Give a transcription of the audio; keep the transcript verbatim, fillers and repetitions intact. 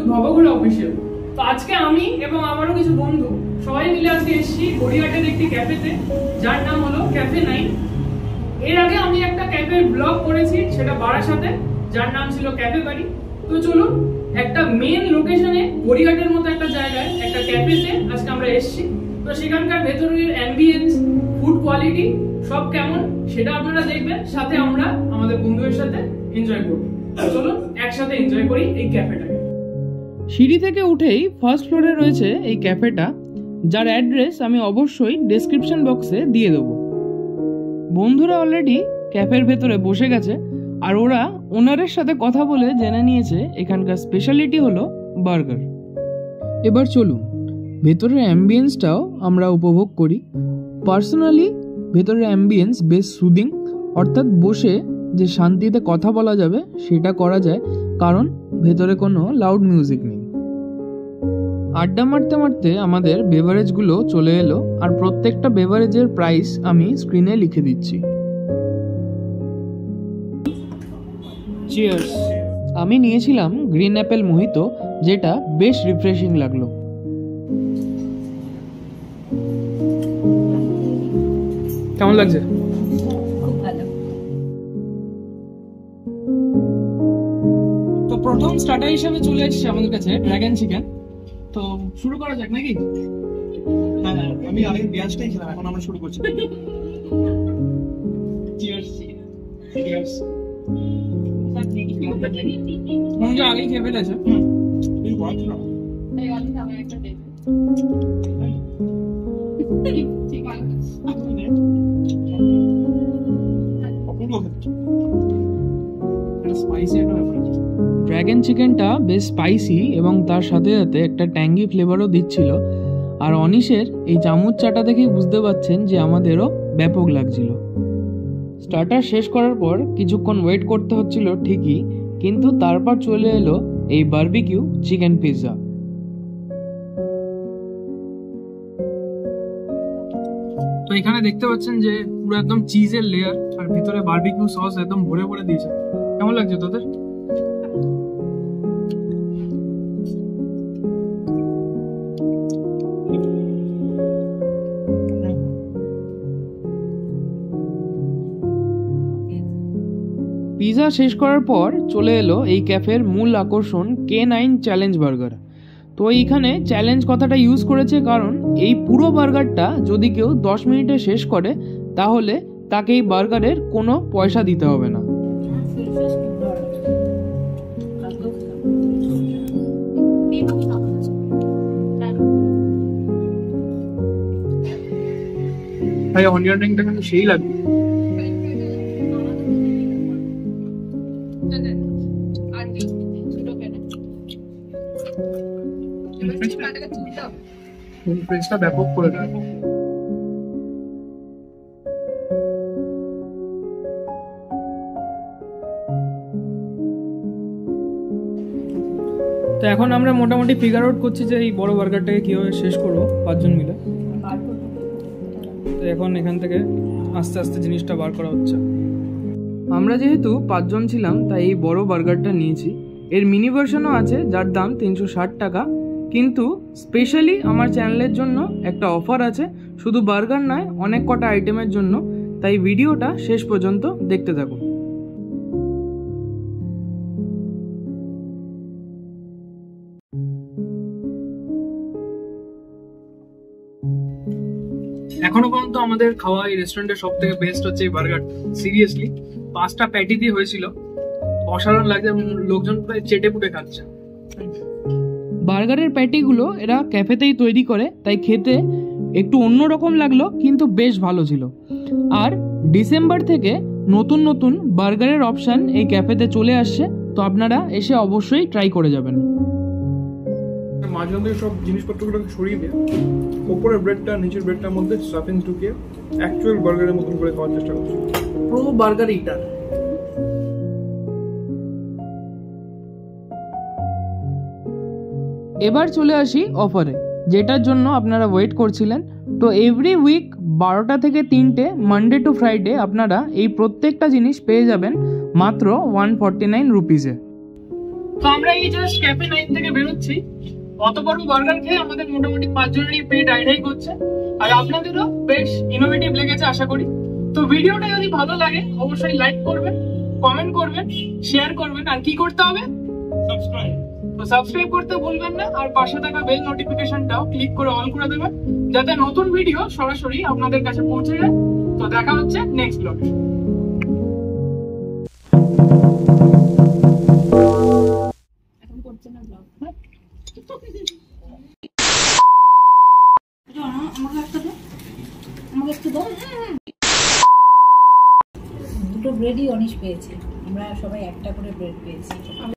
ভবঘুরে official. তো আজকে আমি এবং আমারও কিছু বন্ধু সবাই মিলে আজকে এসেছি গড়িয়াহাটের একটি ক্যাফেতে, যার নাম হলো ক্যাফে নাইন। এর আগে আমি একটা ক্যাফের ব্লগ করেছি, সেটা বারাসাতে, যার নাম ছিল ক্যাফে বাড়ি। তো চলুন, একটা মেন লোকেশনে গড়িয়াহাটের মতো একটা জায়গায় একটা ক্যাফেতে আজকে আমরা এসেছি। তো সেখানকার ভেতরের অ্যাম্বিয়েন্স, ফুড কোয়ালিটি সব কেমন সেটা আপনারা দেখবেন, সাথে আমরা আমাদের বন্ধুদের সাথে এনজয় করব। চলুন একসাথে এনজয় করি এই ক্যাফেটাকে। সিঁড়ি থেকে উঠেই ফার্স্ট ফ্লোরে রয়েছে এই ক্যাফেটা, যার অ্যাড্রেস আমি অবশ্যই ডেসক্রিপশন বক্সে দিয়ে দেবো। বন্ধুরা অলরেডি ক্যাফের ভেতরে বসে গেছে, আর ওরা ওনারের সাথে কথা বলে জেনে নিয়েছে এখানকার স্পেশালিটি হলো বার্গার। এবার চলুন ভেতরের অ্যাম্বিয়েন্সটাও আমরা উপভোগ করি। পার্সোনালি ভেতরের অ্যাম্বিয়েন্স বেশ সুদিং, অর্থাৎ বসে যে শান্তিতে কথা বলা যাবে সেটা করা যায়, কারণ ভেতরে কোনো লাউড মিউজিক নেই। আড্ডা মারতে মারতে আমাদের বেভারেজগুলো চলে এলো, আর প্রত্যেকটা বেভারেজের প্রাইস আমি স্ক্রিনে লিখে দিচ্ছি। চিয়ার্স। আমি নিয়েছিলাম গ্রিন অ্যাপেল মোহিতো, যেটা বেশ রিফ্রেশিং লাগলো। কেমন লাগছে? খুব ভালো। তো প্রথম স্টার্টার হিসেবে চলে এসেছে আমাদের কাছে ড্রাগন চিকেন। তো শুরু করা যাক নাকি? হ্যাঁ, আমি আগে পেঁয়াজটাই খেলাম, এখন আমরা শুরু করছি। চিয়ার্স। চিয়ার্স। মনে হয় আগেই খেয়ে ফেলেছে। হুম, এই বড় ছিল। এই গালি আমার একটা দেবে। ঠিক আছে। অপূর্ব খেতে। এটা স্পাইসি একটা ব্যাপার। ড্রাগন চিকেনটা বেশ স্পাইসি এবং তার সাথে সাথে একটা ট্যাঙ্গি ফ্লেভারও দিচ্ছিল। আর অনিশের এই চামচ চাটা দেখেই বুঝতে পারছেন যে আমাদেরও ব্যাপক লাগছিল। স্টার্টার শেষ করার পর কিছুক্ষণ ওয়েট করতে হচ্ছিল ঠিকই, কিন্তু তারপর চলে এলো এই বারবিকিউ চিকেন পিৎজা। তো এখানে দেখতে পাচ্ছেন যে পুরো একদম চিজের লেয়ার, আর ভিতরে বারবিকিউ সস একদম ভরে ভরে দিয়েছে। কেমন লাগছে তোদের? পিৎজা শেষ করার পর চলে এলো এই ক্যাফের মূল আকর্ষণ কে নাইন চ্যালেঞ্জ বার্গার। তো এইখানে চ্যালেঞ্জ কথাটা ইউজ করেছে কারণ এই পুরো বার্গারটা যদি কেউ দশ মিনিটে শেষ করে তাহলে তাকে এই বার্গারের কোনো পয়সা দিতে হবে না। ভাই অনিয়ন রিংটা কিন্তু সেই লাগবে। ফ্রেঞ্চটা ব্যাপক করে দেয়। তো এখন আমরা মোটামুটি ফিগার আউট করছি যে এই বড় বার্গারটাকে কিভাবে শেষ করবো পাঁচজন মিলে। তো এখন এখান থেকে আস্তে আস্তে জিনিসটা বার করা হচ্ছে। আমরা যেহেতু পাঁচজন ছিলাম তাই এই বড় বার্গারটা নিয়েছি। এর মিনি ভার্সনও আছে যার দাম তিনশো ষাট টাকা, কিন্তু স্পেশালি আমার চ্যানেলের জন্য একটা অফার আছে, শুধু বার্গার নয় অনেক কটা আইটেমের জন্য, তাই ভিডিওটা শেষ পর্যন্ত দেখতে থাকুন। এখনো পর্যন্ত আমাদের খাওয়া এই রেস্টুরেন্টের সব থেকে বেস্ট হচ্ছে এই বার্গার। সিরিয়াসলি পাঁচটা প্যাটি দিয়ে হয়েছিল, অসাধারণ লাগছে, লোকজন প্রায় চেটে পুটে খাচ্ছে। বার্গারের প্যাটিগুলো এরা ক্যাফেতেই তৈরি করে, তাই খেতে একটু অন্যরকম লাগলো, কিন্তু বেশ ভালো ছিল। আর ডিসেম্বর থেকে নতুন নতুন বার্গারের অপশান এই ক্যাফেতে চলে আসছে, তো আপনারা এসে অবশ্যই ট্রাই করে যাবেন। মাঝখান থেকে সব জিনিসপত্রগুলোকে সরিয়ে দিয়ে ওপরের ব্রেডটা নিচের ব্রেডটার মধ্যে স্টাফিং ঢুকিয়ে অ্যাকচুয়াল বার্গারের মতন করে খাওয়ার চেষ্টা করছি। Pro burger eater. এবার চলে আসি অফারে, যেটার জন্য আপনারা ওয়েট করছিলেন। তো এভরি উইক বারোটা থেকে তিনটে মানডে টু ফ্রাইডে আপনারা এই প্রত্যেকটা জিনিস পেয়ে যাবেন মাত্র ওয়ান ফর্টি নাইন রুপিসে। তো আমরা এই জাস্ট ক্যাফে নাইন থেকে বেরোচ্ছি। অত বড় বার্গার খেয়ে আমাদের মোটামুটি পাঁচজনেরই পেট আইডাই করছে, আর আপনাদেরও বেশ ইনোভেটিভ লেগেছে আশা করি। তো ভিডিওটা যদি ভালো লাগে অবশ্যই লাইক করবেন, কমেন্ট করবেন, শেয়ার করবেন, আর কি করতে হবে? সাবস্ক্রাইব। তো সাবস্ক্রাইব করতে ভুলবেন না, আর পাশে থাকা বেল নোটিফিকেশনটাও ক্লিক করে অল করে দেবেন, যাতে নতুন ভিডিও সরাসরি আপনাদের কাছে পৌঁছে যায়। তো দেখা হচ্ছে নেক্সট ব্লগে। এখন করছে না ব্লগ। আমাকে একটা দাও, আমাকে একটু দাও। দুটো ব্রেডই অনিশ পেয়েছে, আমরা সবাই একটা করে ব্রেড পেয়েছি।